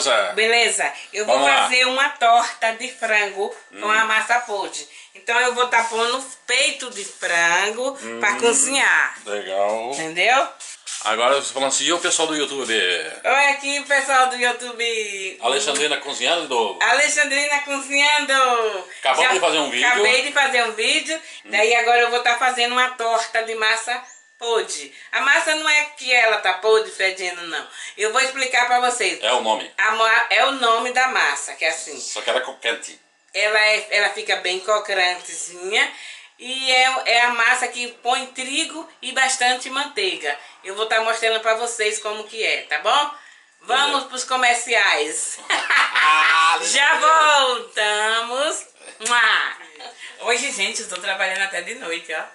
beleza? Beleza. Eu vou fazer uma torta de frango com a massa podre. Então eu vou estar pondo peito de frango para cozinhar. Legal. Entendeu? Agora você falando assim, e o pessoal do YouTube? Olha aqui o pessoal do YouTube. Alexandrina cozinhando? Alexandrina cozinhando. Acabamos de fazer um vídeo. Acabei de fazer um vídeo. Daí agora eu vou estar fazendo uma torta de massa podre. A massa não é que ela tá podre, fedendo, não. Eu vou explicar pra vocês. É o nome. É o nome da massa, que é assim. Só que ela é crocante. Ela fica bem crocantezinha. E é a massa que põe trigo e bastante manteiga. Eu vou estar mostrando pra vocês como que é, tá bom? Vamos pros comerciais. Já voltamos. Hoje, gente, eu estou trabalhando até de noite, ó.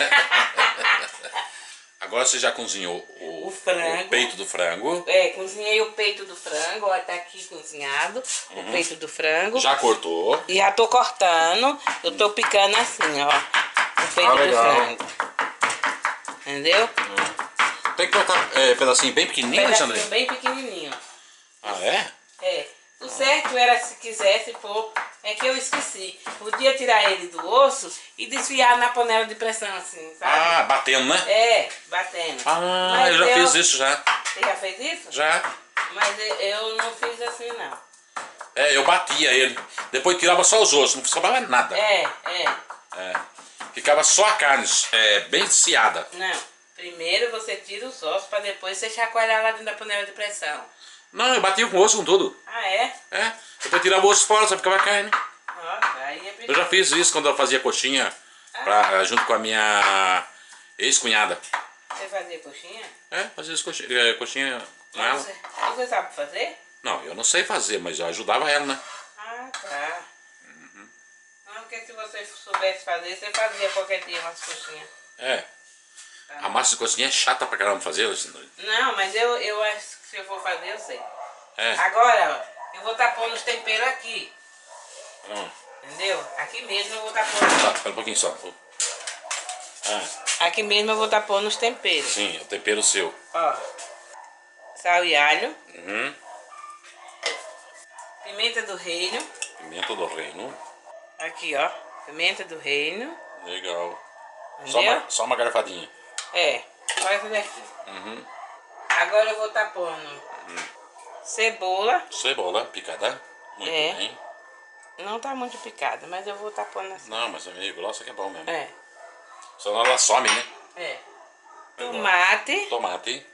Agora você já cozinhou o frango. O peito do frango. É, cozinhei o peito do frango, ó, tá aqui cozinhado, o peito do frango. Já cortou. E já tô cortando, eu tô picando assim, ó, o peito do frango. Entendeu? Tem que cortar pedacinho bem pequenininho, Alexandre? Bem pequenininho. Ah, é? É. O certo era, se quisesse pôr, é que eu esqueci. Podia tirar ele do osso e desfiar na panela de pressão assim, sabe? Ah, batendo, né? É, batendo. Ah, Mas eu já fiz isso já. Você já fez isso? Já. Mas eu não fiz assim, não. É, eu batia ele. Depois tirava só os ossos, não sobrava nada. É. Ficava só a carne, bem desfiada. Não. Primeiro você tira os ossos para depois você chacoalhar lá dentro da panela de pressão. Não, eu batia com o osso com tudo. Ah, é? É. Depois tirava o osso fora, só ficava a carne. Nossa, aí é Eu já fiz isso quando eu fazia coxinha junto com a minha ex-cunhada. Você fazia coxinha? É, fazia coxinha com ela. Você sabe fazer? Não, eu não sei fazer, mas eu ajudava ela, né? Ah, tá. Não, porque se você soubesse fazer, você fazia qualquer dia umas coxinhas. É. A massa de coxinha é chata pra caramba fazer, Alexandre. Não, mas eu acho que se eu for fazer, eu sei. É. Agora, ó, eu vou estar pondo os temperos aqui. Hum. Entendeu? Aqui mesmo eu vou estar pondo. Tá, espera um pouquinho só. Aqui mesmo eu vou estar pondo os temperos. Sim, o tempero seu. Ó. Sal e alho. Pimenta do reino. Pimenta do reino. Aqui, ó. Pimenta do reino. Legal. Entendeu? Só uma garfadinha. É. Só essa daqui. Agora eu vou estar pondo cebola. Cebola picada. Muito bem. Não tá muito picada, mas eu vou estar pondo assim. Não, mas é meio grossa que é bom mesmo. É. Senão ela some, né? É. Tomate. Tomate.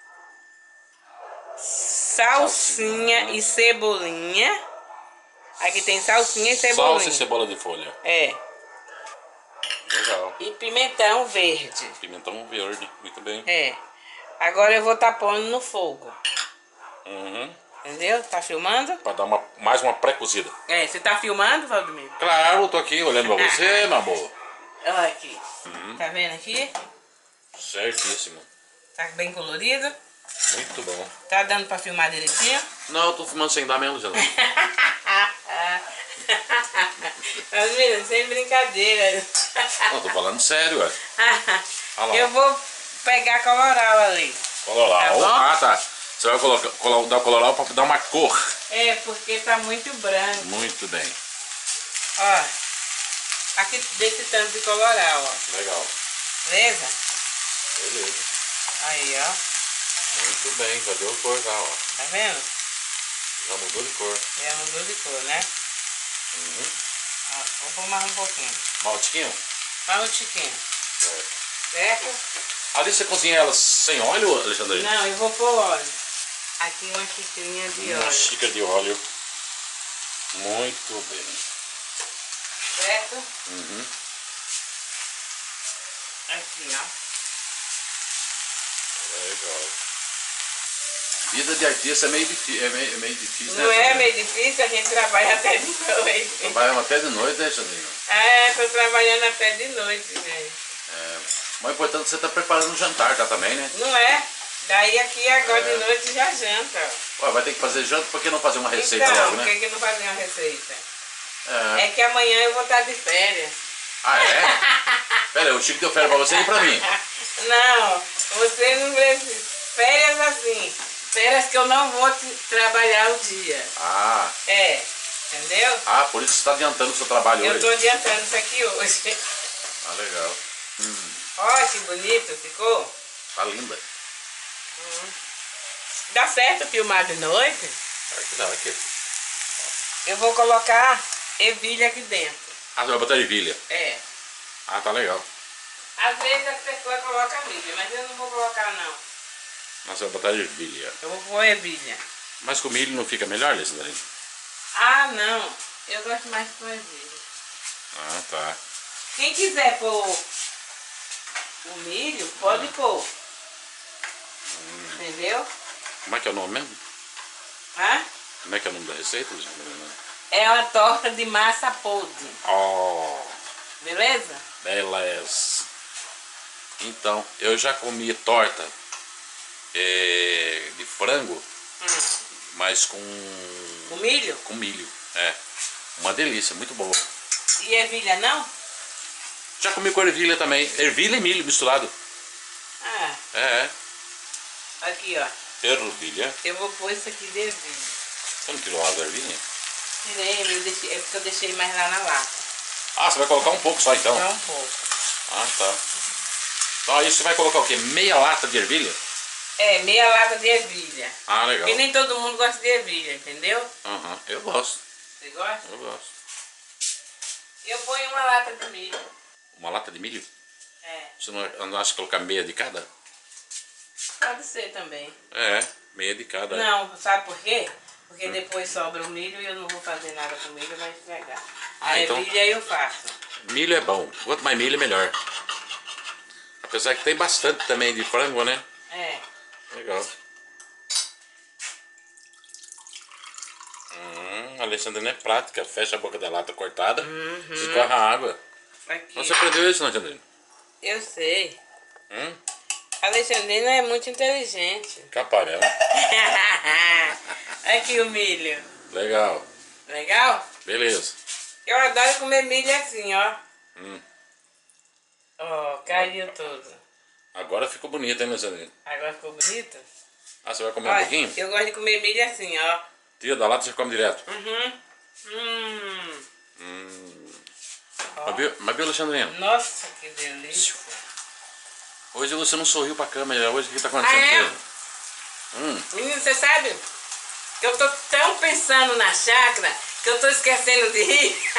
Salsinha e cebolinha. Aqui tem salsinha e cebolinha. Salsa e cebola de folha. É. Legal. E pimentão verde. Pimentão verde, muito bem. É. Agora eu vou estar pondo no fogo. Entendeu? Tá filmando? Pra dar mais uma pré-cozida. É, você tá filmando, Valdemiro? Claro, eu tô aqui olhando pra você, meu amor. Olha aqui. Tá vendo aqui? Certíssimo. Tá bem colorido? Muito bom. Tá dando pra filmar direitinho? Não, eu tô filmando sem dar mesmo, Jana. Valdemiro, sem brincadeira. Não, tô falando sério, ué. Olha lá. Eu vou pegar coloral ali. Coloral. Tá bom? Tá. Você vai dar o coloral pra dar uma cor. É, porque tá muito branco. Muito bem. Ó. Aqui desse tanto de coloral, ó. Legal. Beleza? Beleza. Aí, ó. Muito bem, já deu cor já, ó. Tá vendo? Já mudou de cor. Já mudou de cor, né? Ó, vou pôr mais um pouquinho. Maltinho? Mais um tiquinho. Certo. Certo? Ali você cozinha ela sem óleo, Alexandre? Não, eu vou pôr óleo. Aqui uma xicrinha de Uma óleo. xícara de óleo. Muito bem. Certo? Aqui, ó. Legal. Vida de artista é meio difícil, Não né? é meio difícil, a gente trabalha até de noite. Trabalhamos até de noite, né, Xandrinho? É, tô trabalhando até de noite, velho. Mas o importante é que você tá preparando o jantar já também, né? Não é? Daí aqui agora de noite já janta. Ué, vai ter que fazer janta, por que não fazer uma receita Então, logo, né? por que não fazer uma receita? É. É que amanhã eu vou estar de férias. Ah, é? Pera aí, o Chico deu férias pra você e pra mim. Não, você não precisa. Férias assim. Férias que eu não vou trabalhar o dia. Ah. É, entendeu? Ah, por isso você está adiantando o seu trabalho Eu hoje. tô adiantando isso aqui hoje. Ah, legal. Olha que bonito ficou. Tá linda. Dá certo filmar de noite? Aqui dá, aqui. Eu vou colocar ervilha aqui dentro. Ah, você vai botar ervilha. É. Ah, tá legal. Às vezes as pessoas colocam milho, mas eu não vou colocar não. Você vai botar ervilha. Eu vou pôr ervilha. Mas com milho não fica melhor, Alessandrina? Ah, não. Eu gosto mais com ervilha. Ah, tá. Quem quiser pôr o milho, pode pôr. Entendeu? Como é que é o nome mesmo? Hã? Como é que é o nome da receita, Alessandrina? É uma torta de massa podre. Oh, Beleza? beleza. Então, eu já comi torta de frango, mas com milho? Com milho. É. Uma delícia, muito boa. E ervilha não? Já comi com ervilha também. Ervilha e milho misturado. Ah. É. Aqui, ó. Ervilha. Eu vou pôr isso aqui de ervilha. Você não tirou a da ervilha? Tirei, é porque eu deixei mais lá na lata. Ah, você vai colocar um pouco só então? Só um pouco. Ah, tá. Então aí você vai colocar o quê? Meia lata de ervilha? É, meia lata de ervilha. Ah, legal. Porque nem todo mundo gosta de ervilha, entendeu? Aham, eu gosto. Você gosta? Eu gosto. Eu ponho uma lata de milho. Uma lata de milho? É. Você não acha colocar meia de cada? Pode ser também. É, meia de cada. Não, sabe por quê? Porque depois sobra o milho e eu não vou fazer nada com o milho, vai estragar. A então, ervilha eu faço. milho é bom. Quanto mais milho, melhor. Apesar que tem bastante também de frango, né? É. Legal. A Alessandrina é prática. Fecha a boca da lata cortada, escorre a água. Aqui. Você aprendeu isso, não, Alessandrina? Eu sei. A Alexandrina é muito inteligente. Capaz mesmo. Aqui o milho. Legal. Legal? Beleza. Eu adoro comer milho assim, ó. Ó, caiu tudo. Agora ficou bonito, hein, Alessandrina? Agora ficou bonito? Ah, você vai comer um Olha, pouquinho? eu gosto de comer milho assim, ó. Tira da lata e já come direto. Mas viu, Alessandrina? Nossa, que delícia. Hoje você não sorriu pra câmera. Hoje o que tá Ah, acontecendo? é? Menino, você sabe que eu tô tão pensando na chácara que eu tô esquecendo de rir.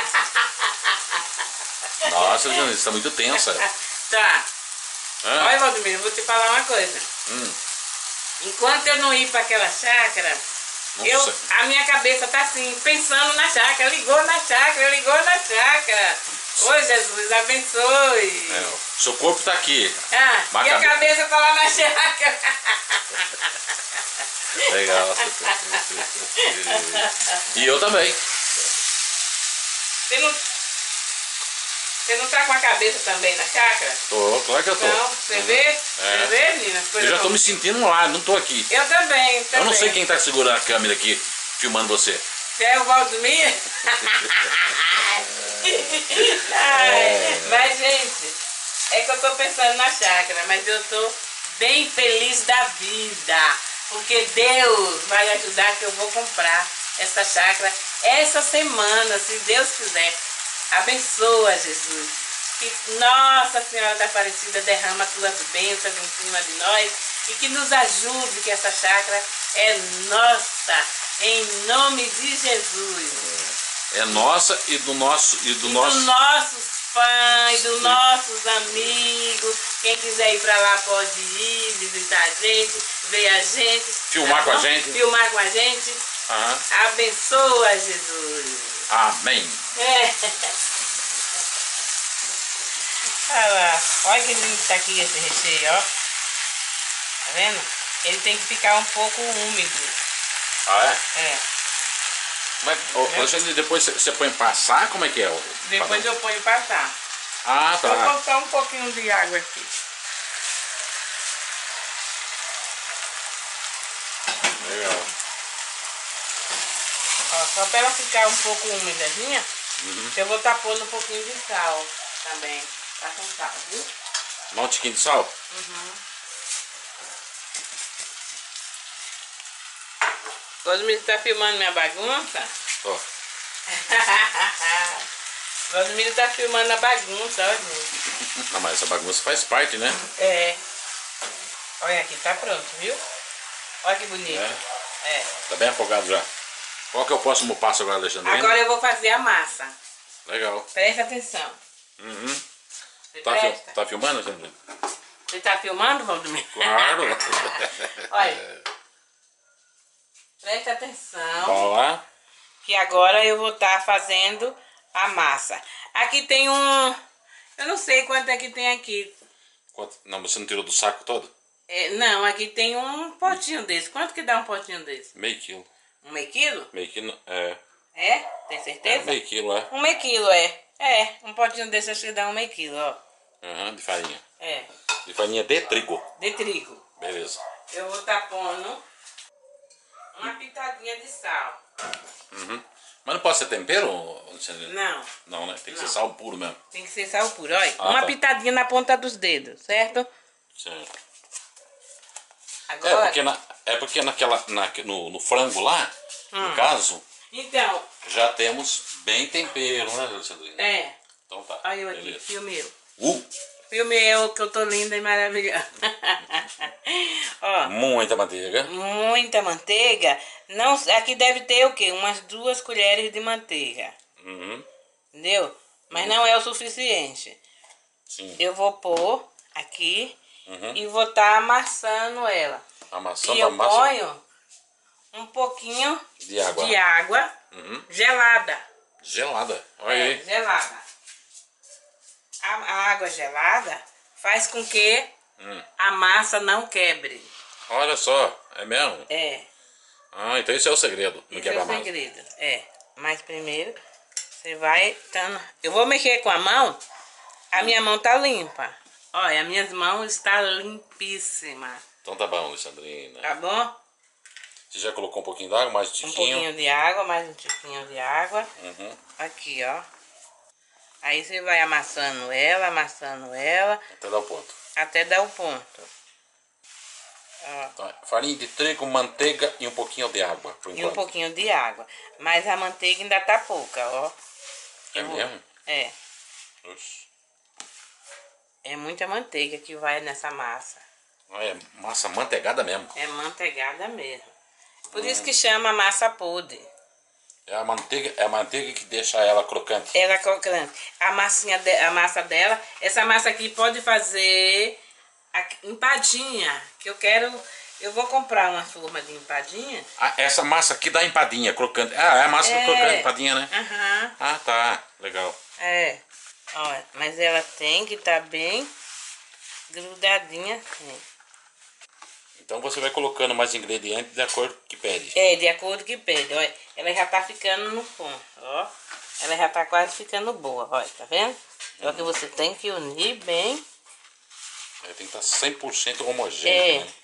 Nossa, Alessandrina, você tá muito tensa. Tá. Ah. Olha, Valdemir, eu vou te falar uma coisa. Enquanto eu não ir para aquela chácara, a minha cabeça tá assim, pensando na chácara. Ligou na chácara, ligou na chácara. Ô, Jesus, abençoe. É, seu corpo tá aqui. Ah, e a cabeça tá lá na chácara. Legal. E eu também. Você não tá com a cabeça também na chácara? Tô, claro que eu tô. Não, você vê? Você vê, menina? Eu já tô me sentindo lá, não tô aqui. Eu também. Eu não sei quem tá segurando a câmera aqui, filmando você. Você é o Valdemir? Mas, gente, é que eu tô pensando na chácara, mas eu tô bem feliz da vida. Porque Deus vai ajudar que eu vou comprar essa chácara essa semana, se Deus quiser. Abençoa, Jesus. Que Nossa Senhora da Aparecida derrama tuas bênçãos em cima de nós e que nos ajude, que essa chácara é nossa, em nome de Jesus. É nossa e do nosso dos nossos fãs, dos nossos amigos. Quem quiser ir pra lá pode ir, visitar a gente, ver a gente. Filmar com a gente. Filmar com a gente. Abençoa, Jesus. Amém. Olha lá. Olha que lindo que tá aqui esse recheio, ó. Tá vendo? Ele tem que ficar um pouco úmido. Ah, é? É. Mas, Alexandre, depois você põe passar? Como é que é? Depois eu ponho passar. Ah, tá. Vou colocar um pouquinho de água aqui. Legal. Ó, só para ela ficar um pouco úmidazinha, eu vou estar pondo um pouquinho de sal também. Tá com sal, viu? Um tiquinho de sal? Rosemiro tá filmando minha bagunça? Ó. Rosemiro tá filmando a bagunça, olha, gente. Não, mas essa bagunça faz parte, né? É. Olha aqui, tá pronto, viu? Olha que bonito. É. Tá bem afogado já. Qual que é o próximo passo agora, Alexandrina? Agora eu vou fazer a massa. Legal. Presta atenção. Uhum. Você presta? Tá filmando, Alexandrina? Você tá filmando, Valdomiro? Claro. Olha. Presta atenção. Bora lá. Que agora eu vou estar fazendo a massa. Aqui tem um... Eu não sei quanto é que tem aqui. Não, você não tirou do saco todo? É, não, aqui tem um potinho desse. Quanto que dá um potinho desse? Meio quilo. Um meio quilo? Meio quilo, é. É? Tem certeza? Meio quilo, é. Um meio quilo, é. É, um potinho desse acho que dá um meio quilo, ó. Aham, de farinha. É, De farinha de trigo. de trigo. Beleza. Eu vou estar pondo uma pitadinha de sal. Uhum. Mas não pode ser tempero, Alexandrina? Não, Não, né? Tem que Não. ser sal puro mesmo. tem que ser sal puro, olha. Ah, uma tá. pitadinha na ponta dos dedos, certo? Certo. Agora... É porque no frango lá, no caso, Então, já temos bem tempero, né, Alexandrina? é. Então tá. Olha eu aqui, beleza. filme eu. Uh, Filme eu, que eu tô linda e maravilhosa. Ó, muita manteiga. muita manteiga. Não, aqui deve ter o quê? Umas 2 colheres de manteiga. Uhum. Entendeu? Mas não é o suficiente. Sim. Eu vou pôr aqui e vou estar amassando ela. Amassando E a eu massa ponho um pouquinho de água. de água gelada. Gelada. Olha É, aí. gelada. A água gelada faz com que a massa não quebre. Olha só, é mesmo? É, Ah, então esse é o segredo. Não esse é quebra o mais. segredo. É, mas primeiro você vai dando... Eu vou mexer com a mão. A minha mão tá limpa. Olha, as minhas mãos estão limpíssimas. Então tá bom, Alexandrina. Tá bom? Você já colocou um pouquinho d'água, mais um Um tiquinho? pouquinho de água, mais um tiquinho de água. Uhum. Aqui, ó. Aí você vai amassando ela, Até dar o ponto. até dar o ponto. Ó. Então, farinha de trigo, manteiga e um pouquinho de água, por E um enquanto. pouquinho de água. Mas a manteiga ainda tá pouca, ó. É mesmo? É. Oxe. É muita manteiga que vai nessa massa. É massa manteigada mesmo. É manteigada mesmo. Por isso que chama massa podre. É a manteiga que deixa ela crocante. Ela é crocante. A massa dela, essa massa aqui pode fazer empadinha. Que eu vou comprar uma forma de empadinha. Ah, essa massa aqui dá empadinha, crocante. Ah, é a massa do crocante, empadinha, né? Aham. Ah, tá. Legal. É. Olha, mas ela tem que estar bem grudadinha assim. Então você vai colocando mais ingredientes de acordo com o que pede. É, de acordo com o que pede. Olha, ela já tá ficando no ponto, ó. Ela já tá quase ficando boa, olha, tá vendo? Só que você tem que unir bem. Tem que estar 100% homogêneo. É. Né?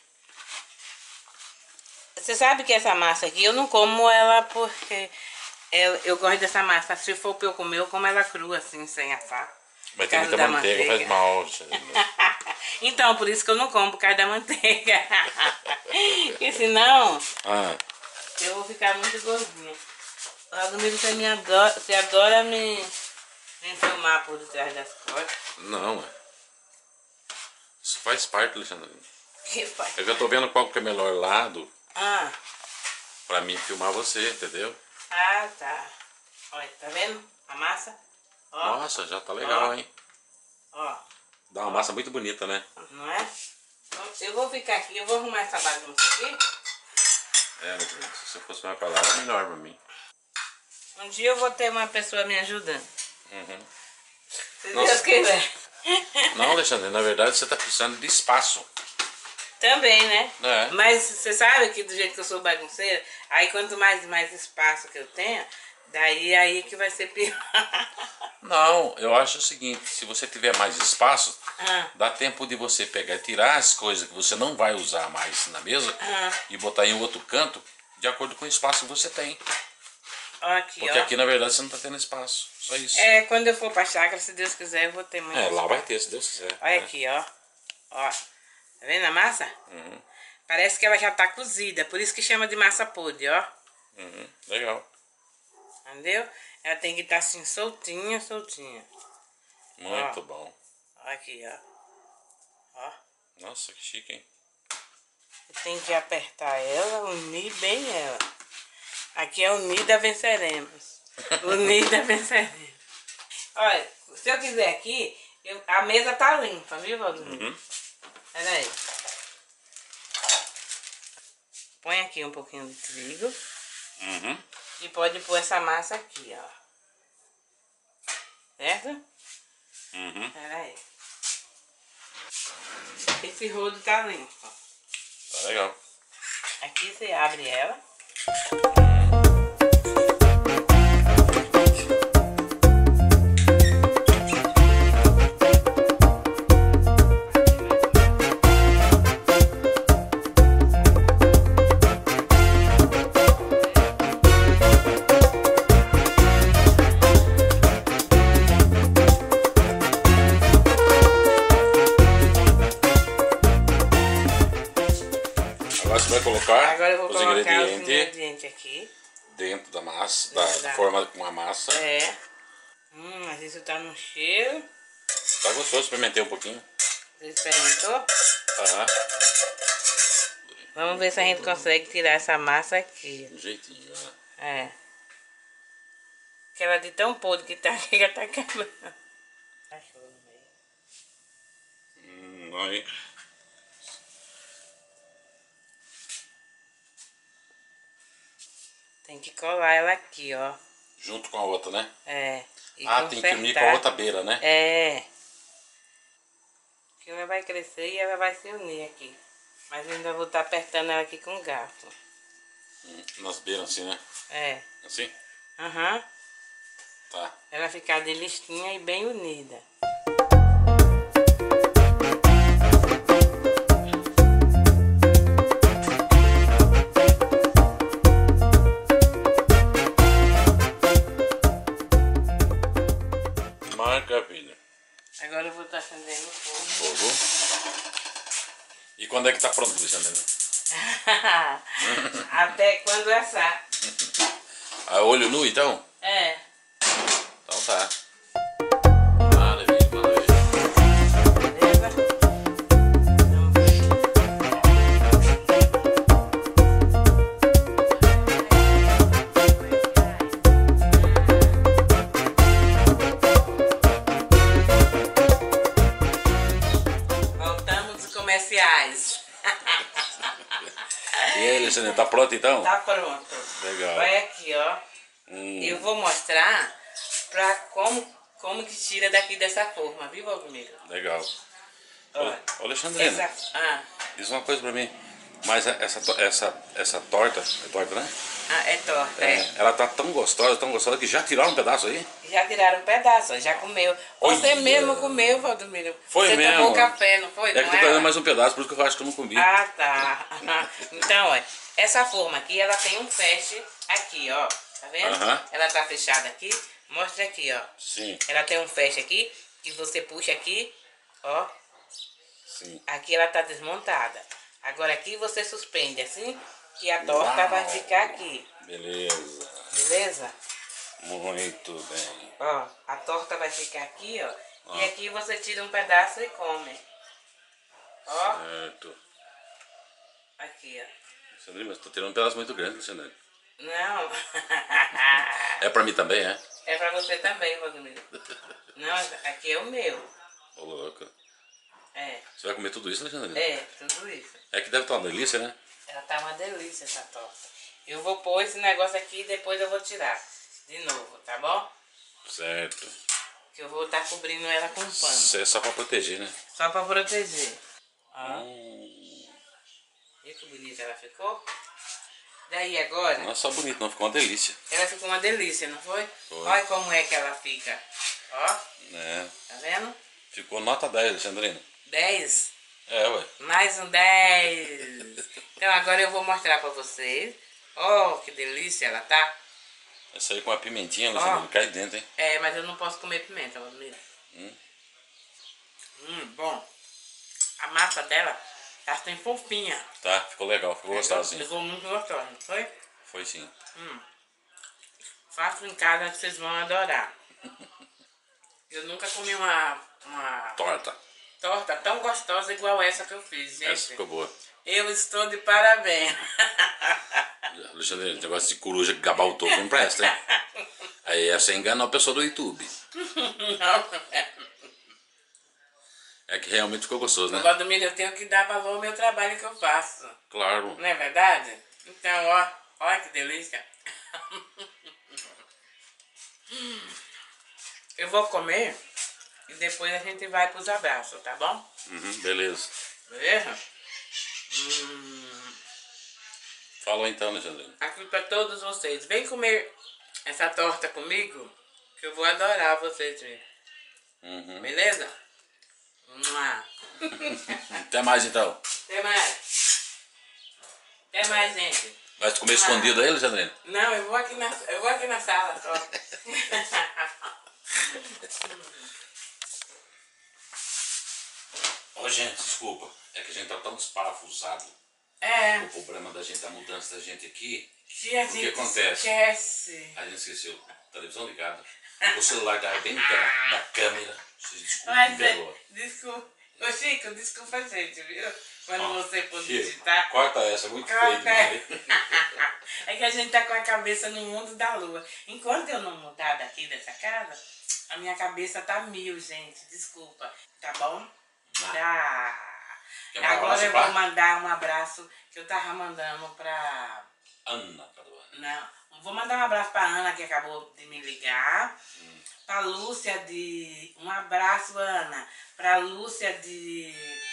Você sabe que essa massa aqui, eu não como ela porque eu gosto dessa massa. Se for pra eu comer, eu como ela crua, assim, sem assar. Mas tem Por muita causa da manteiga, faz mal. Então, por isso que eu não como, por causa da manteiga. Porque senão, eu vou ficar muito gordinha. Comigo você adora me filmar por detrás das costas. Não, isso faz parte, Alexandre. Que faz? Eu já tô vendo qual que é o melhor lado Ah, pra mim filmar você, entendeu? ah, tá. Olha, tá vendo a massa? Ó, Nossa, já tá legal, Ó. hein? ó, Dá uma massa muito bonita, né? não é? Eu vou ficar aqui, eu vou arrumar essa bagunça aqui. Se você fosse mais pra lá, era melhor pra mim. Um dia eu vou ter uma pessoa me ajudando. Se Nossa. Deus quiser. Não, Alexandre, na verdade você tá precisando de espaço. Também, né? É. Mas você sabe que do jeito que eu sou bagunceira, aí quanto mais espaço que eu tenho, daí aí que vai ser pior. Não, eu acho o seguinte, se você tiver mais espaço, Ah. dá tempo de você pegar e tirar as coisas que você não vai usar mais na mesa e botar em outro canto, de acordo com o espaço que você tem. Ó, aqui, Porque ó. aqui, na verdade, você não tá tendo espaço. Só isso. É, quando eu for pra chácara, se Deus quiser, eu vou ter muito Lá espaço. vai ter, se Deus quiser. Olha né? aqui, ó. Ó. Tá vendo a massa? Parece que ela já tá cozida, por isso que chama de massa podre, ó. Legal. Entendeu? Ela tem que estar assim, soltinha, soltinha. Muito bom. Aqui, ó. Ó. Nossa, que chique, hein? Tem que apertar ela, unir bem ela. Aqui é unida venceremos. Unida venceremos. Olha, se eu quiser aqui, a mesa tá limpa, viu, Valdomiro? Pera aí. Põe aqui um pouquinho de trigo. E pode pôr essa massa aqui, ó. Certo? Pera aí. Esse rodo tá limpo. Tá legal. Aqui você abre ela. Agora você vai colocar Agora eu vou os colocar ingredientes os ingredientes aqui. dentro da massa, da forma com a massa. É. Mas isso tá no cheiro. Tá gostoso, experimentei um pouquinho. Você experimentou? Aham. Vamos ver se a gente consegue tirar essa massa aqui. Um jeitinho, né? É. Aquela de tão podre que tá aqui já tá acabando. Cachorro no meio. Aí. Tem que colar ela aqui, ó. Junto com a outra, né? É. E Tem que unir com a outra beira, né? É. Que ela vai crescer e ela vai se unir aqui. Mas eu ainda vou estar apertando ela aqui com o garfo. Nas beiras assim, né? É. Assim? Tá. Ela ficar de listinha e bem unida. Maravilha. Agora eu vou estar acendendo o fogo. Fogo. E quando é que tá pronto, Alexandre? Até quando assar. Olho nu, então? É. Então tá. Maravilha, maravilha. Beleza? Voltamos dos comerciais. E aí, Alexandre, tá pronto então? Tá pronto. Legal. Vai aqui, ó. Eu vou mostrar pra como que tira daqui dessa forma, viu, Valdomiro? Legal. Olha. Ô, Alexandrina, diz uma coisa pra mim. Mas essa torta, é torta, né? É torta, é. Ela tá tão gostosa que já tiraram um pedaço aí? Já tiraram um pedaço, ó, já comeu. Você Olha. mesmo comeu, Valdomiro. Foi Você mesmo. tomou café, não foi? É que Não tô trazendo mais um pedaço, por isso que eu acho que eu não comi. Ah, tá. Então, olha, essa forma aqui, ela tem um feche aqui, ó. Tá vendo? Ela tá fechada aqui. Mostra aqui, ó. Sim. Ela tem um feche aqui, que você puxa aqui, ó. Sim. Aqui ela tá desmontada. Agora aqui você suspende assim, que a torta vai ficar aqui. Beleza. Beleza? Muito bem. Ó, a torta vai ficar aqui, ó. E aqui você tira um pedaço e come. Ó. Certo. Aqui, ó. Alexandre, mas tô tirando um pedaço muito grande, Alexandre. Não. É pra mim também, é? É pra você também, Valdomiro. Não, aqui é o meu. Ô, louco. É. Você vai comer tudo isso, Alexandre? É, tudo isso. É que deve estar uma delícia, né? Ela tá uma delícia, essa torta. Eu vou pôr esse negócio aqui e depois eu vou tirar de novo, tá bom? Certo. Que eu vou estar cobrindo ela com pano. Isso é só pra proteger, né? Só pra proteger. Ó. Viu que bonita ela ficou? Daí agora... Não é só bonito, não. Ficou uma delícia. Ela ficou uma delícia, não foi? Foi. Olha como é que ela fica. Ó. É. Tá vendo? Ficou nota 10, Alexandrina. 10. É, ué. Mais um 10. Então agora eu vou mostrar pra vocês. Ó, que delícia ela tá. Essa aí com a pimentinha, Alexandrina, cai dentro, hein? É, mas eu não posso comer pimenta, Valdomiro. Bom. A massa dela Tá assim fofinha. Tá, ficou legal, ficou gostosinho. Ficou muito gostosa, não foi? Foi sim. Faço em casa que vocês vão adorar. Eu nunca comi uma Torta. torta tão gostosa igual essa que eu fiz, gente. Essa ficou boa. Eu estou de parabéns. Alexandre, esse negócio de coruja que gabar o topo não presta, hein? Aí você enganou a pessoa do YouTube. Não. É que realmente ficou gostoso, né? Valdomiro, eu tenho que dar valor ao meu trabalho que eu faço. Claro. Não é verdade? Então, ó, olha que delícia. Eu vou comer e depois a gente vai pros abraços, tá bom? Beleza. Beleza? Fala então, Alexandre. Aqui pra todos vocês. Vem comer essa torta comigo, que eu vou adorar vocês verem. Beleza? Mua. Até mais então. Até mais. Até mais, gente. Vai comer escondido aí, Alexandre? Não, eu vou aqui na sala só. Ô, gente, desculpa. É que a gente tá tão desparafusado. É, O problema da gente, a mudança da gente aqui. que a O que gente acontece? esquece. A gente esqueceu. Televisão ligada. O celular tava bem perto da câmera. Vocês desculpem, Mas, perdoa. desculpa. Ô, Chico, desculpa a gente, viu? Quando Ó, você for Chico, digitar. corta essa, muito feio Corta. demais. É que a gente tá com a cabeça no mundo da lua. Enquanto eu não mudar daqui dessa casa, a minha cabeça tá 1000, gente. Desculpa. Tá bom? Tá. Quer mandar um Agora abraço eu pra? vou mandar um abraço que eu tava mandando pra... Ana Paduana. Não, vou mandar um abraço pra Ana, que acabou de me ligar. Pra Lúcia de... Um abraço, Ana. Pra Lúcia de...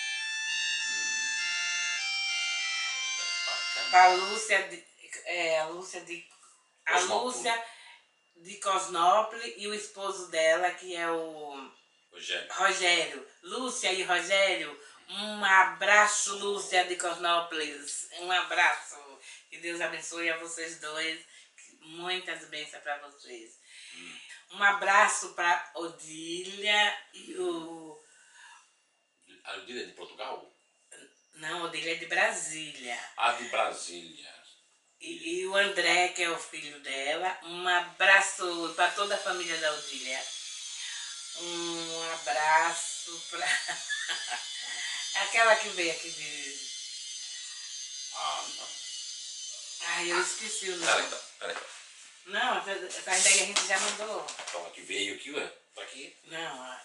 Pra Lúcia de... A Lúcia de... A Cosnópolis. Lúcia de Cosnópolis e o esposo dela, que é o... Rogério. Lúcia e Rogério, um abraço, Lúcia de Cosnópolis. Um abraço. Que Deus abençoe a vocês dois. Muitas bênçãos para vocês. Um abraço para Odília e o... A Odília é de Portugal? Não, Odília é de Brasília. A de Brasília. E o André, que é o filho dela. Um abraço para toda a família da Odília. Um abraço para... Aquela que veio aqui de... Ah, não. Ai, eu esqueci o nome. Peraí. Não, essa daí a gente já mandou. Então, que veio aqui, ué. Tá aqui. Não,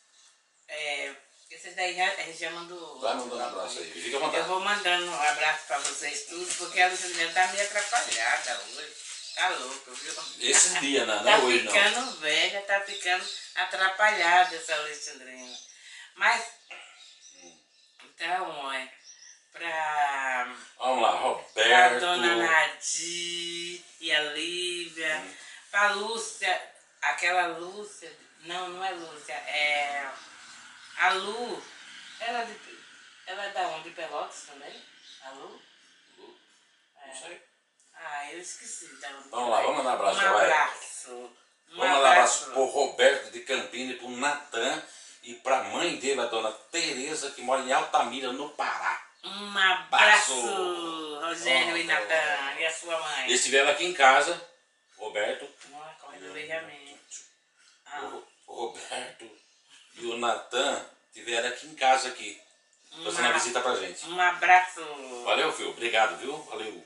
esses daí a gente já mandou. Vai mandando um abraço aí. Fica à Eu vontade. vou mandando um abraço pra vocês tudo, porque a Luciana tá meio atrapalhada hoje. Tá louco, viu? Esses dias, né? Tá Não hoje, não. ficando velha, tá ficando atrapalhada essa Alexandrina. Mas, então, olha, pra Vamos lá, a Roberto. dona Nadir e a Lívia, pra Lúcia, aquela Lúcia, não é Lúcia, é a Lu, ela é da onde? De Pelotas também? A Lu? Não sei. Ah, eu esqueci da onde. Vamos lá, vamos mandar um abraço, Um vai. abraço. Vamos mandar um abraço pro Roberto de Campinas, pro Natan e pra mãe dele, a dona Tereza, que mora em Altamira, no Pará. Um abraço, Rogério e Natan, e a sua mãe. Eles estiveram aqui em casa, Roberto. Nossa, correndo o beijamento. O Roberto e o Natan estiveram aqui em casa aqui, fazendo uma visita pra gente. Um abraço. Valeu, filho. Obrigado, viu? Valeu.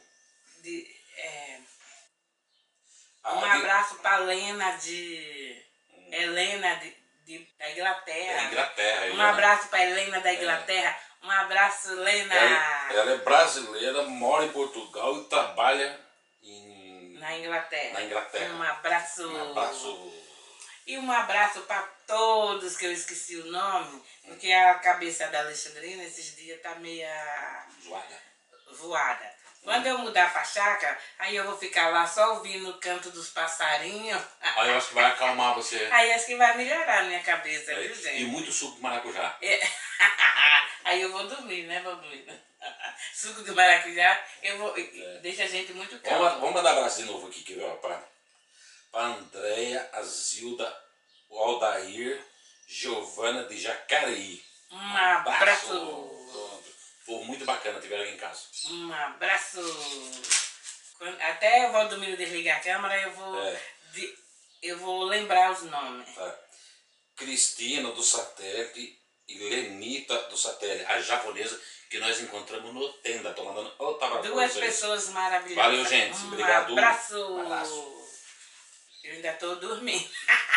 Um abraço pra Helena da Inglaterra. Da Inglaterra. Um abraço pra Helena da Inglaterra. Um abraço, Helena. Ela é brasileira, mora em Portugal e trabalha na Inglaterra. Na Inglaterra. Um abraço. Um abraço. E um abraço para todos, que eu esqueci o nome, porque a cabeça da Alexandrina esses dias tá meia voada. Quando eu mudar pra chácara, aí eu vou ficar lá só ouvindo o canto dos passarinhos. Aí eu acho que vai acalmar você. Aí acho que vai melhorar a minha cabeça, viu, gente? E muito suco de maracujá. Aí eu vou dormir, né, Valdomiro? Suco de maracujá, deixa a gente muito calma. Vamos mandar abraço de novo aqui, quer ver? Pra Andréia, a Zilda, o Aldair, Giovana de Jacareí. Um abraço. povo muito bacana tiveram aqui em casa. Um abraço. Até o Valdomiro desligar a câmera, eu vou lembrar os nomes. Cristina do Satélite e Lenita do Satélite, a japonesa que nós encontramos no Tenda. Tô mandando duas pessoas maravilhosas. Valeu, gente. Obrigado. Um abraço. Eu ainda tô dormindo.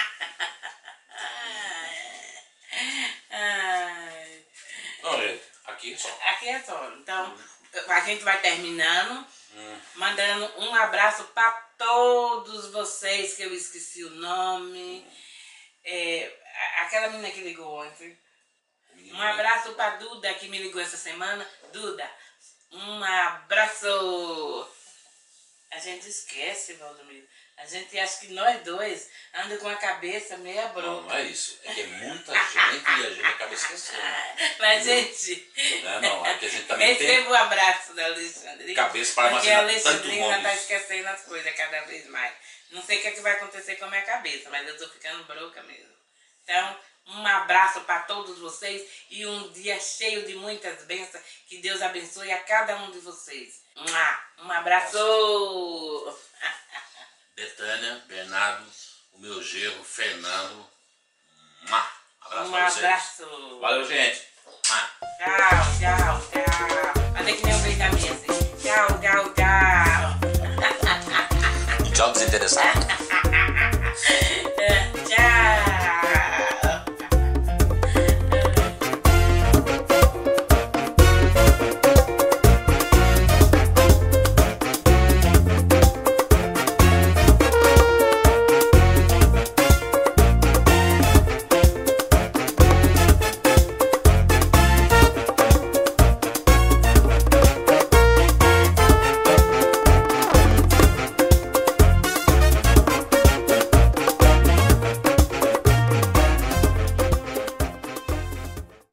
Não, gente, aqui é só. Aqui é só. Então, a gente vai terminando, mandando um abraço para todos vocês que eu esqueci o nome. Aquela menina que ligou ontem. Um abraço para Duda que me ligou essa semana. Duda, um abraço. A gente esquece, Valdomiro. A gente acha que nós dois andam com a cabeça meia broca. Não é isso. É que é muita gente e a gente acaba esquecendo. Mas, gente... Não, é que a gente também receba o abraço da Alexandre. Cabeça para porque a armazenar tanto Alexandrina nome. está esquecendo as coisas cada vez mais. Não sei o que, é que vai acontecer com a minha cabeça, mas eu estou ficando broca mesmo. Então, um abraço para todos vocês e um dia cheio de muitas bênçãos. Que Deus abençoe a cada um de vocês. Um abraço! Betânia, Bernardo, o meu genro, Fernando. Abraço Um pra vocês. abraço! Valeu, gente. Tchau. Até que nem um beijo da minha, assim. Tchau. Tchau, desinteressado.